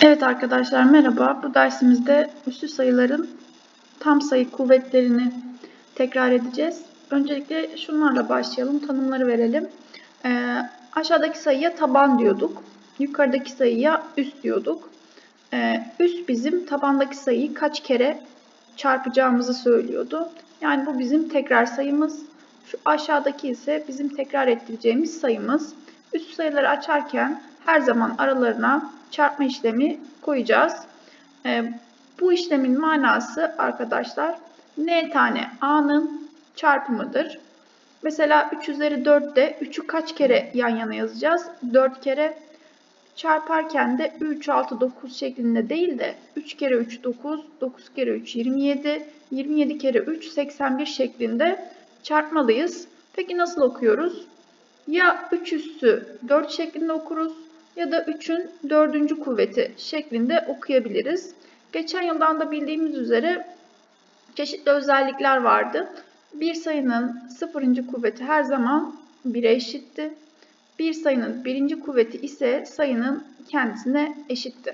Evet arkadaşlar merhaba. Bu dersimizde üslü sayıların tam sayı kuvvetlerini tekrar edeceğiz. Öncelikle şunlarla başlayalım. Tanımları verelim. Aşağıdaki sayıya taban diyorduk. Yukarıdaki sayıya üst diyorduk. Üst bizim tabandaki sayıyı kaç kere çarpacağımızı söylüyordu. Yani bu bizim tekrar sayımız. Şu aşağıdaki ise bizim tekrar ettireceğimiz sayımız. Üst sayıları açarken her zaman aralarına çarpma işlemi koyacağız. Bu işlemin manası arkadaşlar n tane a'nın çarpımıdır. Mesela 3 üzeri 4'te 3'ü kaç kere yan yana yazacağız? 4 kere. Çarparken de 3, 6, 9 şeklinde değil de 3 kere 3 9, 9 kere 3 27, 27 kere 3 81 şeklinde çarpmalıyız. Peki nasıl okuyoruz? Ya 3 üssü 4 şeklinde okuruz ya da 3'ün 4. kuvveti şeklinde okuyabiliriz. Geçen yıldan da bildiğimiz üzere çeşitli özellikler vardı. Bir sayının 0. kuvveti her zaman 1'e eşitti. Bir sayının 1. kuvveti ise sayının kendisine eşitti.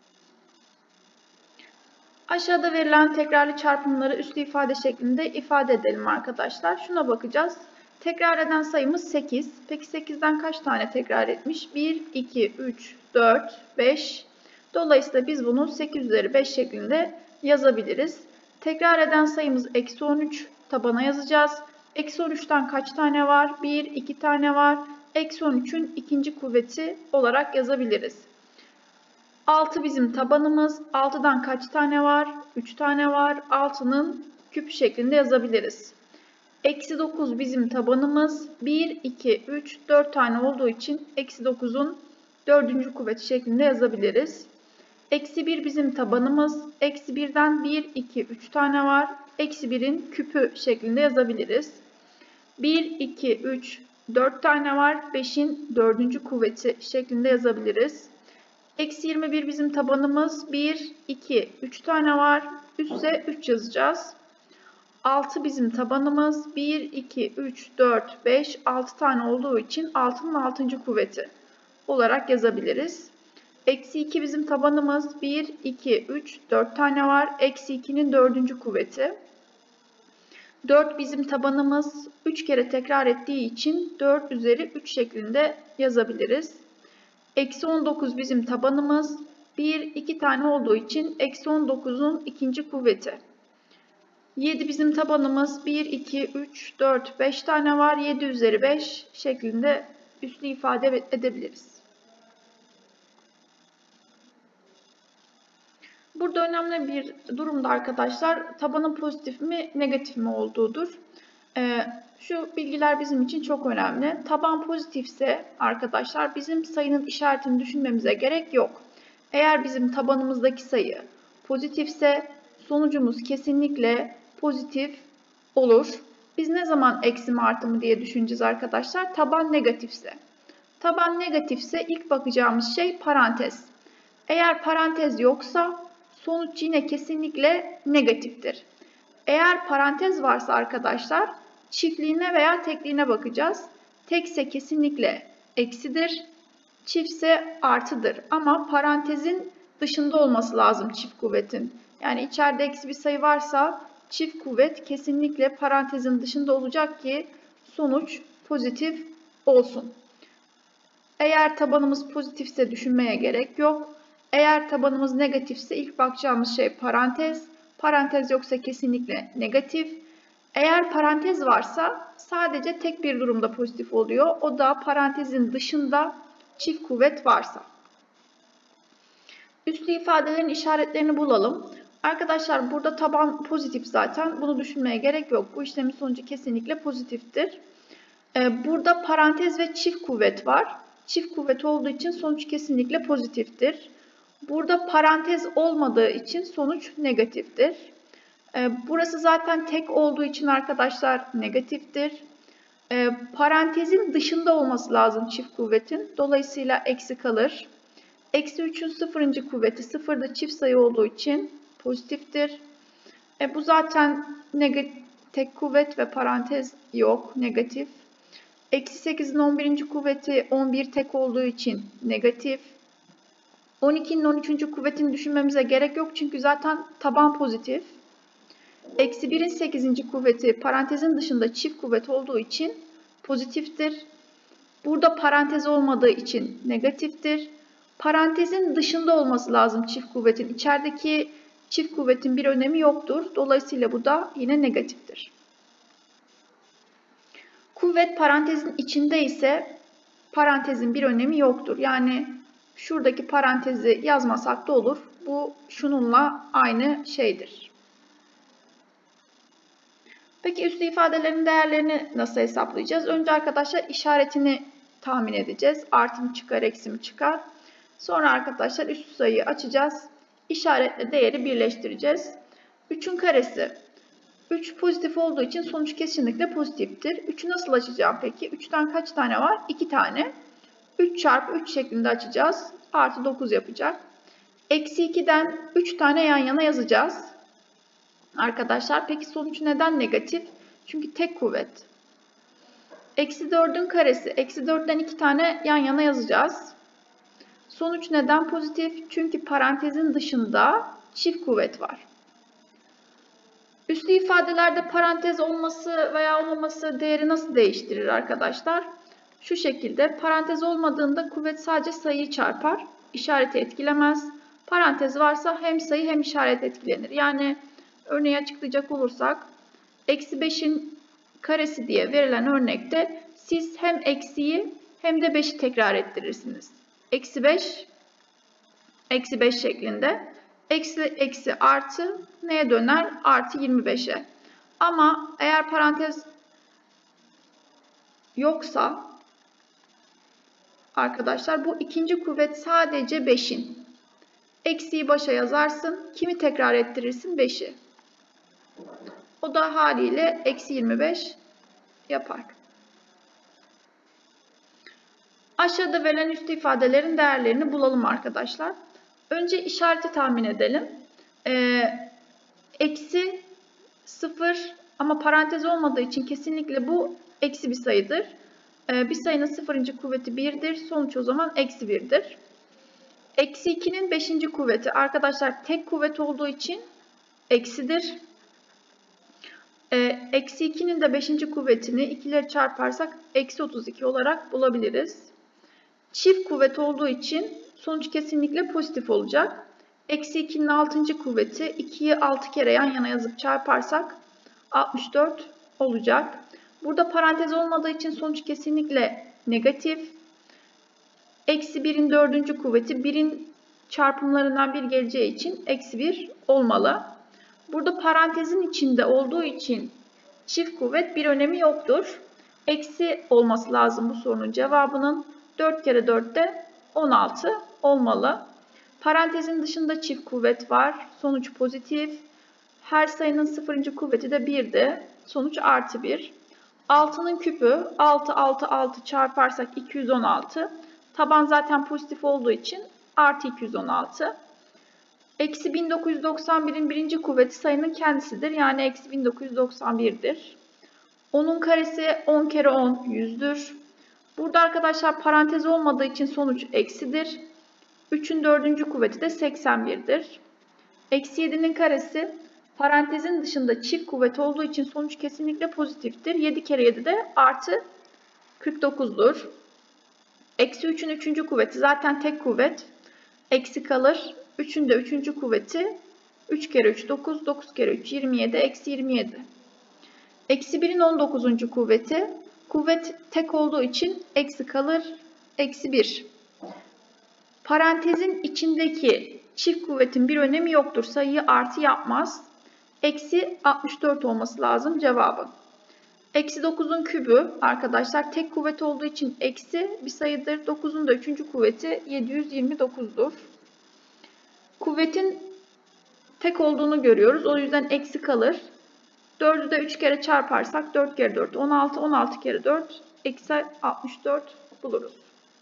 Aşağıda verilen tekrarlı çarpımları üslü ifade şeklinde ifade edelim arkadaşlar. Şuna bakacağız. Tekrar eden sayımız 8. Peki 8'den kaç tane tekrar etmiş? 1, 2, 3, 4, 5. Dolayısıyla biz bunu 8 üzeri 5 şeklinde yazabiliriz. Tekrar eden sayımız eksi 13. Tabana yazacağız. Eksi 13'ten kaç tane var? 1, 2 tane var. Eksi 13'ün ikinci kuvveti olarak yazabiliriz. 6 bizim tabanımız. 6'dan kaç tane var? 3 tane var. 6'nın küp şeklinde yazabiliriz. Eksi 9 bizim tabanımız. 1, 2, 3, 4 tane olduğu için eksi 9'un 4. kuvveti şeklinde yazabiliriz. Eksi 1 bizim tabanımız. Eksi 1'den 1, 2, 3 tane var. Eksi 1'in küpü şeklinde yazabiliriz. 1, 2, 3, 4 tane var. 5'in 4. kuvveti şeklinde yazabiliriz. Eksi 21 bizim tabanımız. 1, 2, 3 tane var. Üste 3 yazacağız. 6 bizim tabanımız. 1, 2, 3, 4, 5, 6 tane olduğu için 6'nın 6. kuvveti olarak yazabiliriz. Eksi 2 bizim tabanımız. 1, 2, 3, 4 tane var. Eksi 2'nin 4. kuvveti. 4 bizim tabanımız. 3 kere tekrar ettiği için 4 üzeri 3 şeklinde yazabiliriz. Eksi 19 bizim tabanımız. 1, 2 tane olduğu için eksi 19'un ikinci kuvveti. 7 bizim tabanımız. 1, 2, 3, 4, 5 tane var. 7 üzeri 5 şeklinde üslü ifade edebiliriz. Burada önemli bir durumda arkadaşlar tabanın pozitif mi negatif mi olduğudur. Şu bilgiler bizim için çok önemli. Taban pozitifse arkadaşlar bizim sayının işaretini düşünmemize gerek yok. Eğer bizim tabanımızdaki sayı pozitifse sonucumuz kesinlikle pozitif olur. Biz ne zaman eksi mi artı mı diye düşüneceğiz arkadaşlar. Taban negatifse. Taban negatifse ilk bakacağımız şey parantez. Eğer parantez yoksa sonuç yine kesinlikle negatiftir. Eğer parantez varsa arkadaşlar çiftliğine veya tekliğine bakacağız. Tekse kesinlikle eksidir, çiftse artıdır. Ama parantezin dışında olması lazım çift kuvvetin. Yani içeride eksi bir sayı varsa çift kuvvet kesinlikle parantezin dışında olacak ki sonuç pozitif olsun. Eğer tabanımız pozitifse düşünmeye gerek yok. Eğer tabanımız negatifse ilk bakacağımız şey parantez. Parantez yoksa kesinlikle negatif. Eğer parantez varsa sadece tek bir durumda pozitif oluyor. O da parantezin dışında çift kuvvet varsa. Üslü ifadelerin işaretlerini bulalım. Arkadaşlar burada taban pozitif zaten. Bunu düşünmeye gerek yok. Bu işlemin sonucu kesinlikle pozitiftir. Burada parantez ve çift kuvvet var. Çift kuvvet olduğu için sonuç kesinlikle pozitiftir. Burada parantez olmadığı için sonuç negatiftir. Burası zaten tek olduğu için arkadaşlar negatiftir. Parantezin dışında olması lazım çift kuvvetin. Dolayısıyla eksi kalır. Eksi 3'ün 0. kuvveti 0'da çift sayı olduğu için pozitiftir. Bu zaten tek kuvvet ve parantez yok, negatif. Eksi 8'in 11. kuvveti 11 tek olduğu için negatif. 12'nin 13. kuvvetini düşünmemize gerek yok çünkü zaten taban pozitif. Eksi 1'in 8. kuvveti parantezin dışında çift kuvvet olduğu için pozitiftir. Burada parantez olmadığı için negatiftir. Parantezin dışında olması lazım çift kuvvetin. İçerideki çift kuvvetin bir önemi yoktur. Dolayısıyla bu da yine negatiftir. Kuvvet parantezin içinde ise parantezin bir önemi yoktur. Yani şuradaki parantezi yazmasak da olur. Bu şununla aynı şeydir. Peki üslü ifadelerin değerlerini nasıl hesaplayacağız? Önce arkadaşlar işaretini tahmin edeceğiz. Artı mı çıkar, eksi mi çıkar? Sonra arkadaşlar üslü sayıyı açacağız. İşaretle değeri birleştireceğiz. 3'ün karesi. 3 pozitif olduğu için sonuç kesinlikle pozitiftir. 3'ü nasıl açacağım peki? 3'ten kaç tane var? 2 tane. 3 çarpı 3 şeklinde açacağız. Artı 9 yapacak. Eksi 2'den 3 tane yan yana yazacağız. Arkadaşlar peki sonuç neden negatif? Çünkü tek kuvvet. Eksi 4'ün karesi. Eksi 4'ten 2 tane yan yana yazacağız. Sonuç neden pozitif? Çünkü parantezin dışında çift kuvvet var. Üslü ifadelerde parantez olması veya olmaması değeri nasıl değiştirir arkadaşlar? Şu şekilde parantez olmadığında kuvvet sadece sayıyı çarpar. İşareti etkilemez. Parantez varsa hem sayı hem işaret etkilenir. Yani örneği açıklayacak olursak eksi 5'in karesi diye verilen örnekte siz hem eksiyi hem de 5'i tekrar ettirirsiniz. Eksi 5, eksi 5 şeklinde. Eksi, eksi, artı neye döner? Artı 25'e. Ama eğer parantez yoksa arkadaşlar bu ikinci kuvvet sadece 5'in. Eksiyi başa yazarsın. Kimi tekrar ettirirsin? 5'i. O da haliyle eksi 25 yapar. Aşağıda verilen üslü ifadelerin değerlerini bulalım arkadaşlar. Önce işareti tahmin edelim. Eksi 0 ama parantez olmadığı için kesinlikle bu eksi bir sayıdır. Bir sayının 0. kuvveti 1'dir. Sonuç o zaman eksi 1'dir. Eksi 2'nin 5. kuvveti. Arkadaşlar tek kuvvet olduğu için eksidir. Eksi 2'nin de 5. kuvvetini ikileri çarparsak eksi 32 olarak bulabiliriz. Çift kuvvet olduğu için sonuç kesinlikle pozitif olacak. Eksi 2'nin 6. kuvveti 2'yi 6 kere yan yana yazıp çarparsak 64 olacak. Burada parantez olmadığı için sonuç kesinlikle negatif. Eksi 1'in 4. kuvveti 1'in çarpımlarından 1 geleceği için eksi 1 olmalı. Burada parantezin içinde olduğu için çift kuvvet bir önemi yoktur. Eksi olması lazım bu sorunun cevabının. 4 kere 4 de 16 olmalı. Parantezin dışında çift kuvvet var. Sonuç pozitif. Her sayının 0. kuvveti de 1'di. Sonuç artı 1. 6'nın küpü 6, 6, 6 çarparsak 216. Taban zaten pozitif olduğu için artı 216. Eksi 1991'in 1. kuvveti sayının kendisidir. Yani eksi 1991'dir. 10'un karesi 10 kere 10 100'dür. Burada arkadaşlar parantez olmadığı için sonuç eksidir. 3'ün 4. kuvveti de 81'dir. Eksi 7'nin karesi parantezin dışında çift kuvvet olduğu için sonuç kesinlikle pozitiftir. 7 kere 7 de artı 49'dur. Eksi 3'ün 3. kuvveti zaten tek kuvvet. Eksi kalır. 3'ün de 3. kuvveti 3 kere 3 9, 9 kere 3 27, eksi 27. Eksi 1'in 19. kuvveti. Kuvvet tek olduğu için eksi kalır. Eksi 1. Parantezin içindeki çift kuvvetin bir önemi yoktur. Sayıyı artı yapmaz. Eksi 64 olması lazım cevabı. Eksi 9'un kübü arkadaşlar tek kuvvet olduğu için eksi bir sayıdır. 9'un da 3. kuvveti 729'dur. Kuvvetin tek olduğunu görüyoruz. O yüzden eksi kalır. 4'ü de 3 kere çarparsak 4 kere 4 16, 16 kere 4 eksi 64 buluruz.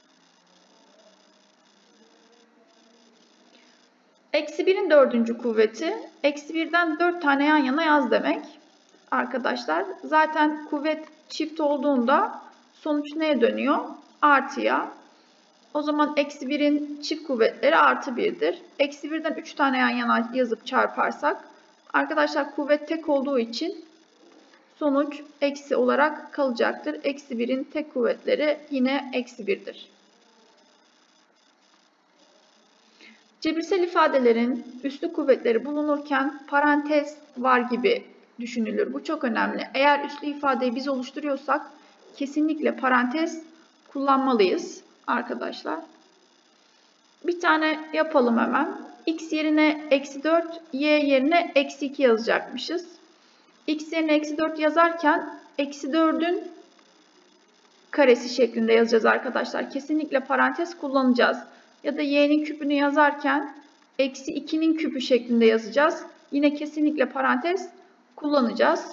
Eksi 1'in 4. kuvveti eksi 1'den 4 tane yan yana yaz demek. Arkadaşlar zaten kuvvet çift olduğunda sonuç neye dönüyor? Artıya. O zaman eksi 1'in çift kuvvetleri artı 1'dir. Eksi 1'den 3 tane yan yana yazıp çarparsak, arkadaşlar kuvvet tek olduğu için sonuç eksi olarak kalacaktır. Eksi 1'in tek kuvvetleri yine eksi 1'dir. Cebirsel ifadelerin üslü kuvvetleri bulunurken parantez var gibi düşünülür. Bu çok önemli. Eğer üslü ifadeyi biz oluşturuyorsak kesinlikle parantez kullanmalıyız arkadaşlar. Bir tane yapalım hemen. X yerine eksi 4, Y yerine eksi 2 yazacakmışız. X yerine eksi 4 yazarken eksi 4'ün karesi şeklinde yazacağız arkadaşlar. Kesinlikle parantez kullanacağız. Ya da y'nin küpünü yazarken eksi 2'nin küpü şeklinde yazacağız. Yine kesinlikle parantez kullanacağız.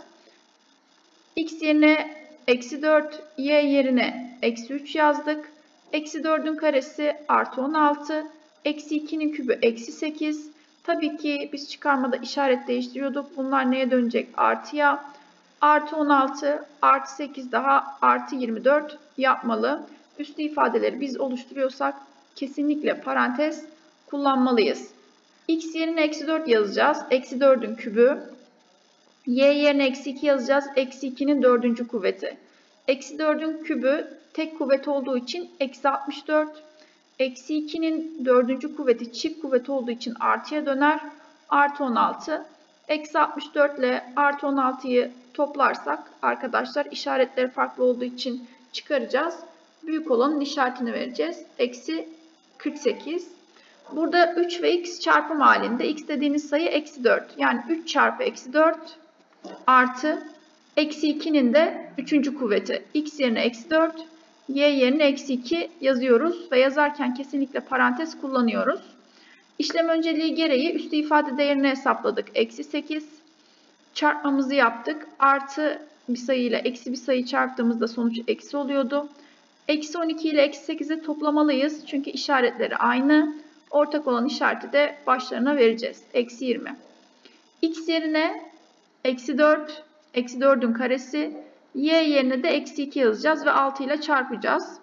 X yerine eksi 4, y yerine eksi 3 yazdık. Eksi 4'ün karesi artı 16. Eksi 2'nin küpü eksi 8. Tabii ki biz çıkarmada işaret değiştiriyorduk. Bunlar neye dönecek? Artıya. Artı 16 artı 8 daha artı 24 yapmalı. Üslü ifadeleri biz oluşturuyorsak kesinlikle parantez kullanmalıyız. X yerine eksi 4 yazacağız. Eksi 4'ün kübü. Y yerine eksi 2 yazacağız. Eksi 2'nin 4. kuvveti. Eksi 4'ün kübü tek kuvvet olduğu için eksi 64. Eksi 2'nin 4. kuvveti çift kuvvet olduğu için artıya döner. Artı 16. Eksi 64 ile artı 16'yı toplarsak arkadaşlar işaretleri farklı olduğu için çıkaracağız. Büyük olanın işaretini vereceğiz. Eksi 48. Burada 3 ve x çarpım halinde x dediğiniz sayı eksi 4. Yani 3 çarpı eksi 4 artı eksi 2'nin de 3. kuvveti. X yerine eksi 4, y yerine eksi 2 yazıyoruz ve yazarken kesinlikle parantez kullanıyoruz. İşlem önceliği gereği üstü ifade değerini hesapladık. Eksi 8. Çarpmamızı yaptık. Artı bir sayı ile eksi bir sayı çarptığımızda sonuç eksi oluyordu. Eksi 12 ile eksi 8'i toplamalıyız. Çünkü işaretleri aynı. Ortak olan işareti de başlarına vereceğiz. Eksi 20. X yerine eksi 4, eksi 4'ün karesi. Y yerine de eksi 2 yazacağız ve 6 ile çarpacağız.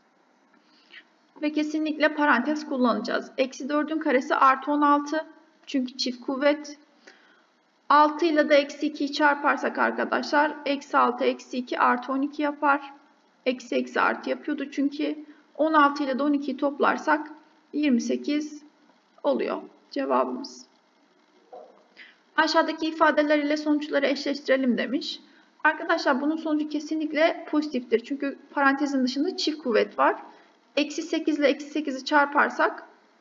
Ve kesinlikle parantez kullanacağız. Eksi 4'ün karesi artı 16. Çünkü çift kuvvet. 6 ile de eksi 2'yi çarparsak arkadaşlar eksi 6 eksi 2 artı 12 yapar. Eksi eksi artı yapıyordu çünkü. 16 ile de 12'yi toplarsak 28 oluyor cevabımız. Aşağıdaki ifadeler ile sonuçları eşleştirelim demiş. Arkadaşlar bunun sonucu kesinlikle pozitiftir. Çünkü parantezin dışında çift kuvvet var. Eksi 8 ile eksi 8'i çarparsak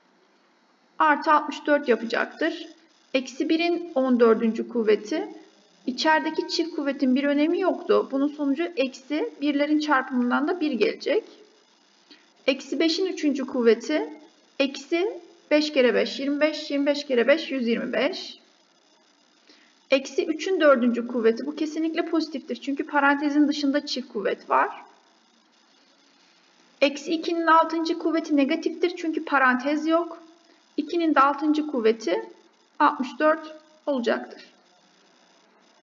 artı 64 yapacaktır. Eksi 1'in 14. kuvveti. İçerideki çift kuvvetin bir önemi yoktu. Bunun sonucu eksi 1'lerin çarpımından da 1 gelecek. Eksi 5'in 3. kuvveti. Eksi 5 kere 5 25. 25 kere 5 125. Eksi 3'ün 4. kuvveti. Bu kesinlikle pozitiftir. Çünkü parantezin dışında çift kuvvet var. Eksi 2'nin 6. kuvveti negatiftir. Çünkü parantez yok. 2'nin de 6. kuvveti 64 olacaktır.